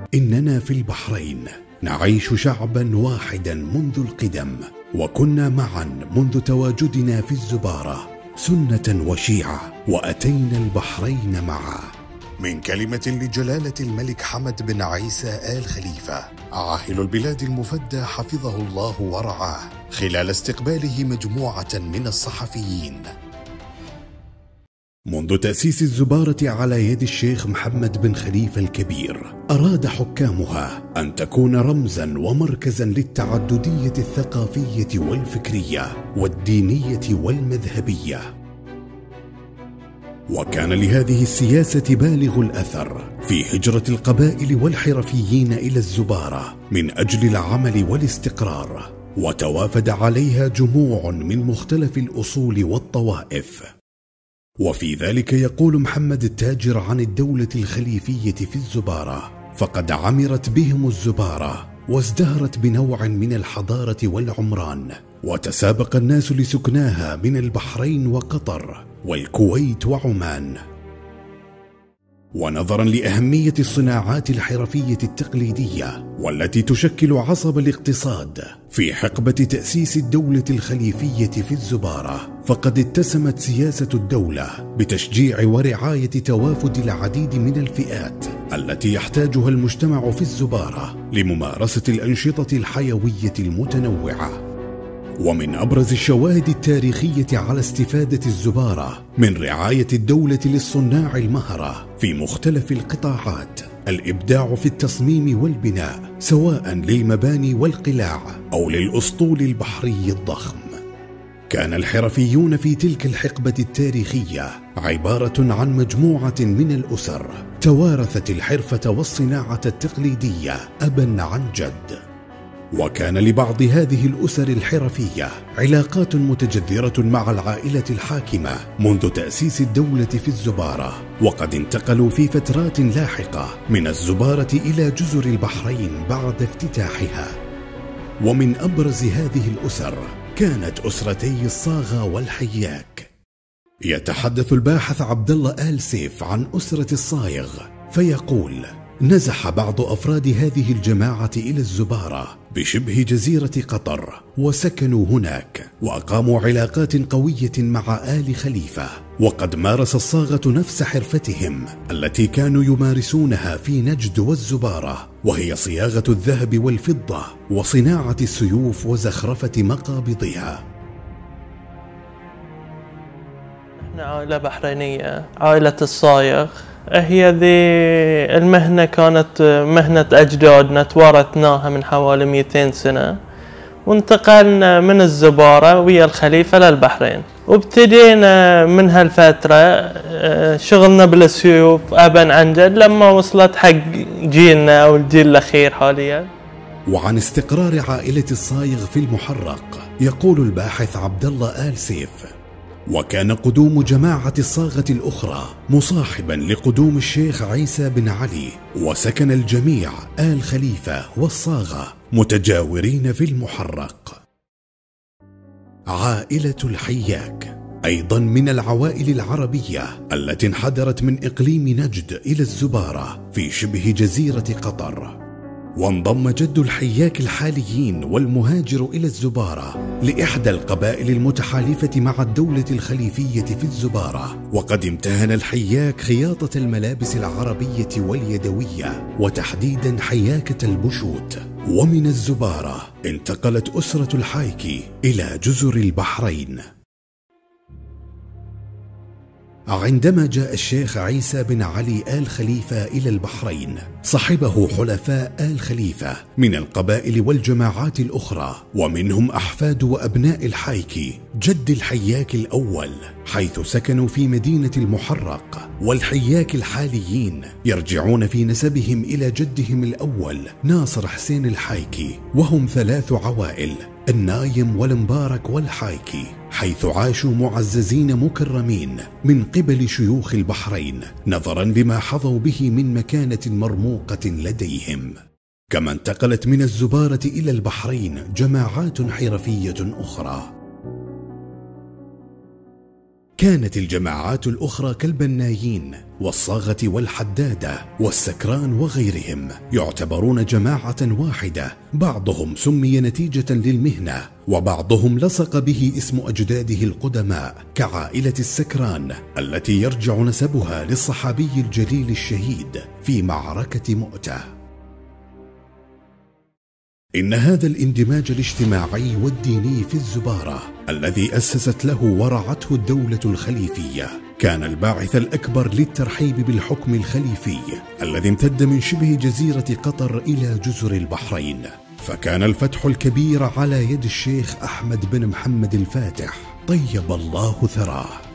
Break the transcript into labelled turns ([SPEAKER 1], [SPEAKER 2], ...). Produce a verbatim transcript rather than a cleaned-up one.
[SPEAKER 1] إننا في البحرين نعيش شعبا واحدا منذ القدم، وكنا معا منذ تواجدنا في الزبارة سنة وشيعة، وأتينا البحرين معا. من كلمة لجلالة الملك حمد بن عيسى آل خليفة عاهل البلاد المفدى حفظه الله ورعاه، خلال استقباله مجموعة من الصحفيين. منذ تأسيس الزبارة على يد الشيخ محمد بن خليفة الكبير، أراد حكامها أن تكون رمزا ومركزا للتعددية الثقافية والفكرية والدينية والمذهبية، وكان لهذه السياسة بالغ الأثر في هجرة القبائل والحرفيين إلى الزبارة من أجل العمل والاستقرار، وتوافد عليها جموع من مختلف الأصول والطوائف. وفي ذلك يقول محمد التاجر عن الدولة الخليفية في الزبارة: فقد عمرت بهم الزبارة وازدهرت بنوع من الحضارة والعمران، وتسابق الناس لسكناها من البحرين وقطر والكويت وعمان. ونظرا لأهمية الصناعات الحرفية التقليدية والتي تشكل عصب الاقتصاد في حقبة تأسيس الدولة الخليفية في الزبارة، فقد اتسمت سياسة الدولة بتشجيع ورعاية توافد العديد من الفئات التي يحتاجها المجتمع في الزبارة لممارسة الأنشطة الحيوية المتنوعة. ومن أبرز الشواهد التاريخية على استفادة الزبارة من رعاية الدولة للصناع المهرة في مختلف القطاعات الإبداع في التصميم والبناء، سواء للمباني والقلاع أو للأسطول البحري الضخم. كان الحرفيون في تلك الحقبة التاريخية عبارة عن مجموعة من الأسر توارثت الحرفة والصناعة التقليدية أبا عن جد. وكان لبعض هذه الأسر الحرفية علاقات متجذرة مع العائلة الحاكمة منذ تأسيس الدولة في الزبارة، وقد انتقلوا في فترات لاحقة من الزبارة إلى جزر البحرين بعد افتتاحها. ومن أبرز هذه الأسر كانت أسرتي الصاغة والحياك. يتحدث الباحث عبد الله آل سيف عن أسرة الصايغ فيقول: نزح بعض أفراد هذه الجماعة إلى الزبارة بشبه جزيرة قطر، وسكنوا هناك وأقاموا علاقات قوية مع آل خليفة، وقد مارس الصاغة نفس حرفتهم التي كانوا يمارسونها في نجد والزبارة، وهي صياغة الذهب والفضة وصناعة السيوف وزخرفة مقابضها.
[SPEAKER 2] احنا عائلة بحرينية، عائلة الصايغ. هي ذي المهنة كانت مهنة أجدادنا توارثناها من حوالي مئتين سنة، وانتقلنا من الزبارة ويا الخليفة للبحرين، وابتدينا من هالفترة شغلنا بالسيوف أبا عن جد لما وصلت حق جيلنا أو الجيل الأخير حاليا.
[SPEAKER 1] وعن استقرار عائلة الصايغ في المحرق يقول الباحث عبد الله آل سيف: وكان قدوم جماعة الصاغة الأخرى مصاحبا لقدوم الشيخ عيسى بن علي، وسكن الجميع آل خليفة والصاغة متجاورين في المحرق. عائلة الحياك أيضا من العوائل العربية التي انحدرت من إقليم نجد إلى الزبارة في شبه جزيرة قطر، وانضم جد الحياك الحاليين والمهاجر إلى الزبارة لإحدى القبائل المتحالفة مع الدولة الخليفية في الزبارة. وقد امتهن الحياك خياطة الملابس العربية واليدوية، وتحديدا حياكة البشوت. ومن الزبارة انتقلت أسرة الحايكي إلى جزر البحرين. عندما جاء الشيخ عيسى بن علي آل خليفة إلى البحرين، صحبه حلفاء آل خليفة من القبائل والجماعات الأخرى، ومنهم أحفاد وأبناء الحايكي جد الحياك الأول، حيث سكنوا في مدينة المحرق. والحياك الحاليين يرجعون في نسبهم إلى جدهم الأول ناصر حسين الحايكي، وهم ثلاث عوائل: النايم والمبارك والحايكي، حيث عاشوا معززين مكرمين من قبل شيوخ البحرين نظرا لما حظوا به من مكانة مرموقة لديهم. كما انتقلت من الزبارة إلى البحرين جماعات حرفية أخرى. كانت الجماعات الأخرى كالبنايين والصاغة والحدادة والسكران وغيرهم يعتبرون جماعة واحدة، بعضهم سمي نتيجة للمهنة وبعضهم لصق به اسم أجداده القدماء كعائلة السكران التي يرجع نسبها للصحابي الجليل الشهيد في معركة مؤتة. إن هذا الاندماج الاجتماعي والديني في الزبارة الذي أسست له ورعته الدولة الخليفية كان الباعث الأكبر للترحيب بالحكم الخليفي الذي امتد من شبه جزيرة قطر إلى جزر البحرين. فكان الفتح الكبير على يد الشيخ أحمد بن محمد الفاتح طيب الله ثراه.